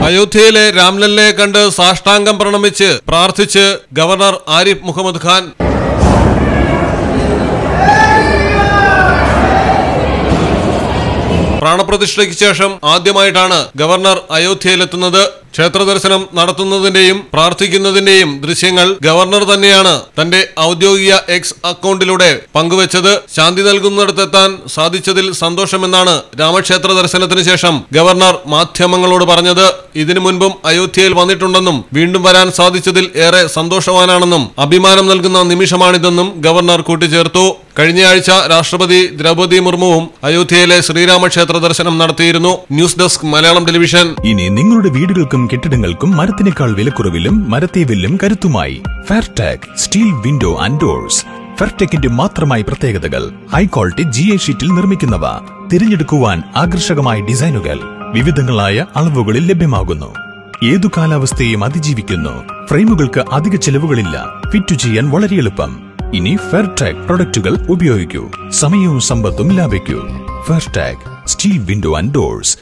അയോധ്യയിലെ രാംലല്ലയെ കണ്ട് സാഷ്ടാംഗം പ്രണമിച്ച് പ്രാർത്ഥിച്ച് ഗവർണർ ആരിഫ് മുഹമ്മദ് ഖാൻ. പ്രാണപ്രതിഷ്ഠയ്ക്ക് ശേഷം ആദ്യമായിട്ടാണ് ഗവർണർ അയോധ്യയിലെത്തുന്നത്. ക്ഷേത്ര ദർശനം നടത്തുന്നതിന്റെയും പ്രാർത്ഥിക്കുന്നതിന്റെയും ദൃശ്യങ്ങൾ ഗവർണർ തന്നെയാണ് തന്റെ ഔദ്യോഗിക എക്സ് അക്കൗണ്ടിലൂടെ പങ്കുവച്ചത്. ശാന്തി നൽകുന്നിടത്തെത്താൻ സാധിച്ചതിൽ സന്തോഷമെന്നാണ് രാമക്ഷേത്ര ദർശനത്തിന് ശേഷം ഗവർണർ മാധ്യമങ്ങളോട് പറഞ്ഞത്. ഇതിനു മുൻപും അയോധ്യയിൽ വന്നിട്ടുണ്ടെന്നും വീണ്ടും വരാൻ സാധിച്ചതിൽ ഏറെ സന്തോഷവാനാണെന്നും അഭിമാനം നൽകുന്ന നിമിഷമാണിതെന്നും ഗവർണർ കൂട്ടിച്ചേർത്തു. കഴിഞ്ഞയാഴ്ച രാഷ്ട്രപതി ദ്രൗപദി മുർമുവും അയോധ്യയിലെ ശ്രീരാമക്ഷേത്ര ദർശനം നടത്തിയിരുന്നു. News desk Malayalam television. ഇനി നിങ്ങളുടെ വീടുകൾക്കും കെട്ടിടങ്ങൾക്കും മരത്തിനേക്കാൾ വിലക്കുറവിലും മരത്തേവിലും കരുത്തുമായി Fairtech steel window and doors. ഫെയർടെക്കിന്റെ മാത്രമായി പ്രത്യേകതകൾ: ഹൈ ക്വാളിറ്റി GA ഷീറ്റിൽ നിർമ്മിക്കുന്നവ, തിരഞ്ഞെടുക്കുവാൻ ആകർഷകമായ ഡിസൈനുകൾ, വിവിധങ്ങളായ അളവുകളിൽ ലഭ്യമാകുന്നു, ഏതു കാലാവസ്ഥയും അതിജീവിക്കുന്നു, ഫ്രെയിമുകൾക്ക് അധിക ചെലവുകളില്ല, ഫിറ്റ് ചെയ്യാൻ വളരെ എളുപ്പം. ഇനി ഫെയർടെക് പ്രൊഡക്റ്റുകൾ ഉപയോഗിക്കൂ, സമയവും സമ്പത്തും ലാഭിക്കൂ. Fairtech steel window and doors.